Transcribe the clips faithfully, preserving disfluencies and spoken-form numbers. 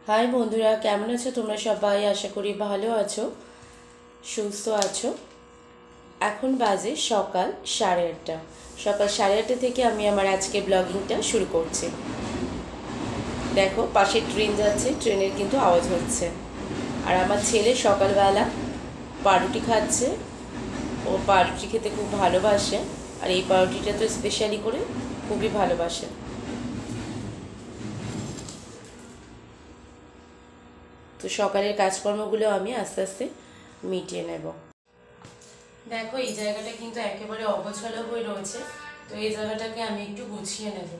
High বন্ধুরা, কেমন আছো তোমরা সবাই? আশা করি ভালো আছো, সুস্থ আছো। এখন বাজে সকাল সাড়ে আটটা। সকাল সাড়ে আটটা থেকে আমি আমার আজকে ব্লগিংটা শুরু করছি। দেখো পাশে ট্রেন যাচ্ছে, ট্রেনের কিন্তু আওয়াজ হচ্ছে। আর আমার ছেলে সকালবেলা পাউরুটি খাচ্ছে। ও পাউরুটি খেতে খুব ভালোবাসে, আর এই পাউরুটিটা তো স্পেশালি করে খুবই ভালোবাসে। তো সকালের কাজকর্মগুলো আমি আস্তে আস্তে মিটিয়ে নেব। দেখো এই জায়গাটা কিন্তু একেবারে অগোছালো হয়ে রয়েছে, তো এই জায়গাটাকে আমি একটু গুছিয়ে নেব।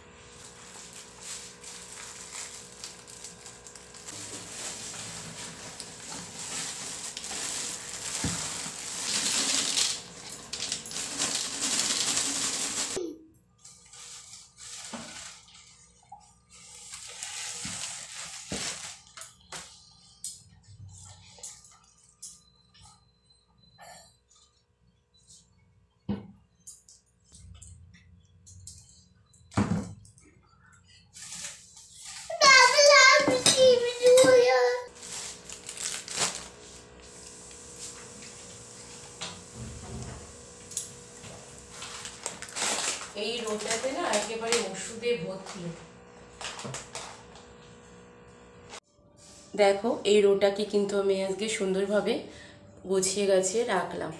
এই রোটাতে না একেবারে ওষুধে ভর্তি। দেখো এই রোটাকে কিন্তু আমি আজকে সুন্দরভাবে গুছিয়ে গাছিয়ে রাখলাম।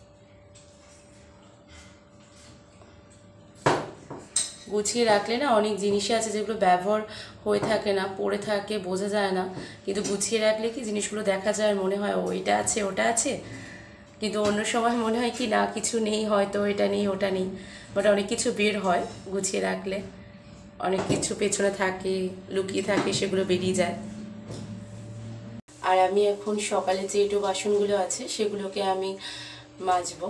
গুছিয়ে রাখলে না অনেক জিনিসই আছে যেগুলো ব্যবহার হয়ে থাকে না, পড়ে থাকে, বোঝা যায় না। কিন্তু গুছিয়ে রাখলে কি জিনিসগুলো দেখা যায়, আর মনে হয় ওইটা আছে ওটা আছে, কিন্তু অন্য সময় মনে হয় কি না কিছু নেই, হয়তো এটা নেই ওটা নেই, বাট অনেক কিছু বের হয় গুছিয়ে রাখলে। অনেক কিছু পেছনে থাকে, লুকিয়ে থাকে, সেগুলো বেরিয়ে যায়। আর আমি এখন সকালে যে একটু বাসনগুলো আছে সেগুলোকে আমি মাজবো।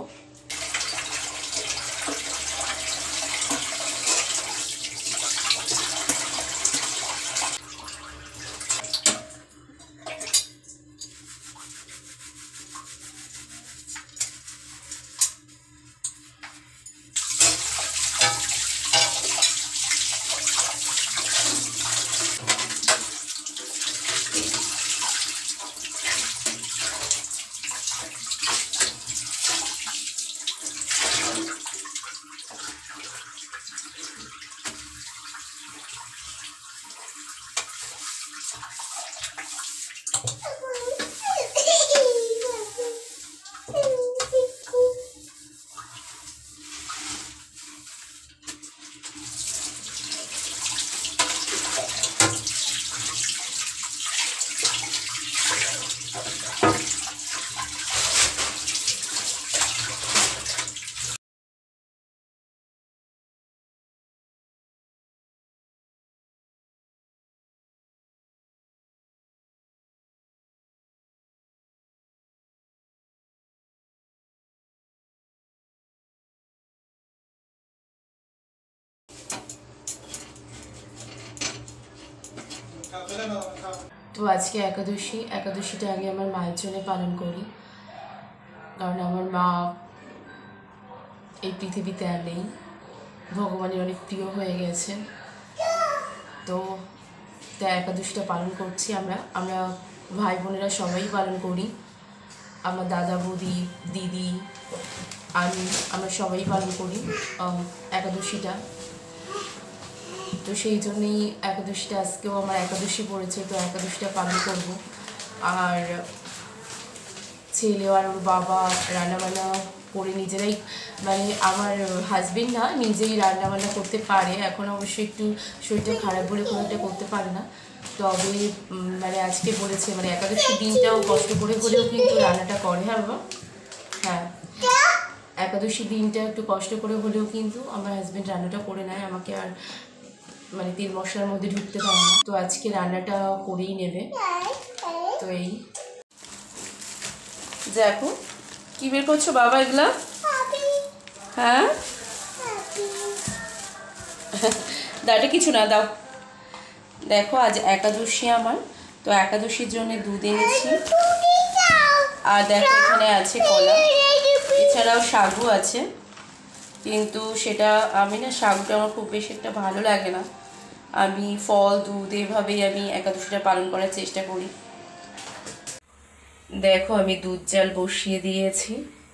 তো আজকে একাদশী, একাদশীটা আমি আমার মায়ের জন্য পালন করি, কারণ আমার মা এই পৃথিবীতে আর নেই, ভগবানের অনেক প্রিয় হয়ে গেছে। তো তাই একাদশীটা পালন করছি আমরা আমরা ভাই বোনেরা সবাই পালন করি। আমার দাদা বৌদি দিদি আমি আমরা সবাই পালন করি একাদশীটা। তো সেই জন্যই একাদশীটা আজকেও আমার একাদশী পড়েছে, তো একাদশীটা পালন করব। আর ছেলে আর ওর বাবা রান্নাবান্না করে নিজেরাই, মানে আমার হাজবেন্ড না নিজেই রান্নাবান্না করতে পারে, এখন অবশ্যই একটু শরীরটা খারাপ বলে কোনো একটা করতে পারে না। তবে মানে আজকে বলেছে, মানে একাদশী দিনটাও কষ্ট করে হলেও কিন্তু রান্নাটা করে। হ্যাঁ বাবা, হ্যাঁ একাদশী দিনটা একটু কষ্ট করে হলেও কিন্তু আমার হাজবেন্ড রান্নাটা করে নেয়, আমাকে আর মানে তেল মশলার মধ্যে ঢুকতে পারে না। তো আজকে রান্নাটা করেই নেবে। তো এই দেখো কি বের করছো বাবা এগুলা? হ্যাঁ দাঁড়ে কিছু না, দাও। দেখো আজ একাদশী আমার, তো একাদশীর জন্য দুধ এনেছি। আর দেখো এখানে আছে কলা, এছাড়াও সাগু আছে, কিন্তু সেটা আমি না শাকটা আমার খুব বেশি একটা ভালো লাগে না, আমি ফল দুধ এভাবেই আমি একাদশীটা পালন করার চেষ্টা করি। দেখো আমি দুধ জাল বসিয়ে দিয়েছি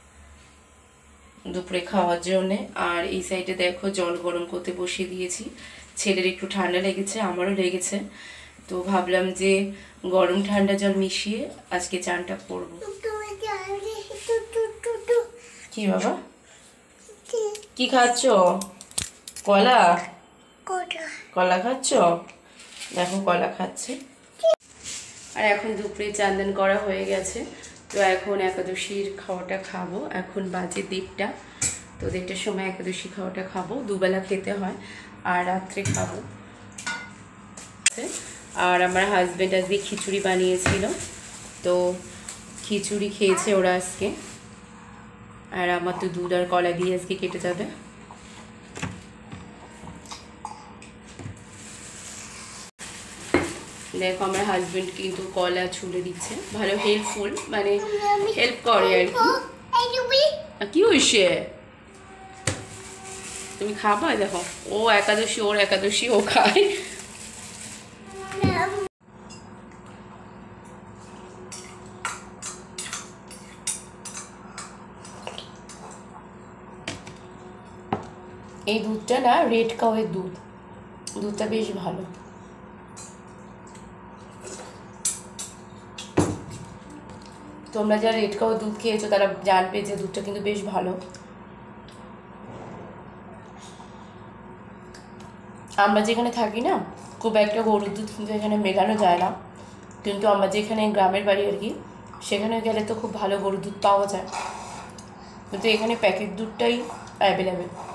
দুপুরে খাওয়ার জন্যে। আর এই সাইডে দেখো জল গরম করতে বসিয়ে দিয়েছি। ছেলের একটু ঠান্ডা লেগেছে, আমারও লেগেছে, তো ভাবলাম যে গরম ঠান্ডা জল মিশিয়ে আজকে চানটা করবো। কি বাবা কি খাচ্ছ? কলা? কলা খাচ্ছ? দেখো কলা খাচ্ছে। আর এখন দুপুরে চান্দান করা হয়ে গেছে, তো এখন একাদশীর খাওয়াটা খাবো। এখন বাজে দেড়টা, তো দেড়টার সময় একাদশী খাওয়াটা খাবো। দুবেলা খেতে হয় আর রাত্রে খাবো। আর আমার হাজব্যান্ড আজকে খিচুড়ি বানিয়েছিল, তো খিচুড়ি খেয়েছে ওরা আজকে। আর আমার তো দুধ আর কলা দিয়ে আজকে কেটে যাবে। দেখো আমার হাজবেন্ড কিন্তু কলা ছুলে দিচ্ছে, ভালো হেল্পফুল, মানে হেল্প করে আর কি। কি হয়েছে তুমি খাবা? দেখো ও একাদশী, ওর একাদশী ও খায়। এই দুধটা না রেড কাউয়ের দুধ, দুধটা বেশ ভালো। তোমরা যারা রেড কাউ দুধ খেয়েছো তারা জানবে যে দুধটা কিন্তু বেশ ভালো। আমরা যেখানে থাকি না খুব একটা গরুর দুধ কিন্তু এখানে মেঘানো যায় না, কিন্তু আমরা যেখানে গ্রামের বাড়ি আর কি সেখানে গেলে তো খুব ভালো গরুর দুধ পাওয়া যায়, কিন্তু এখানে প্যাকেট দুধটাই অ্যাভেলেবেল।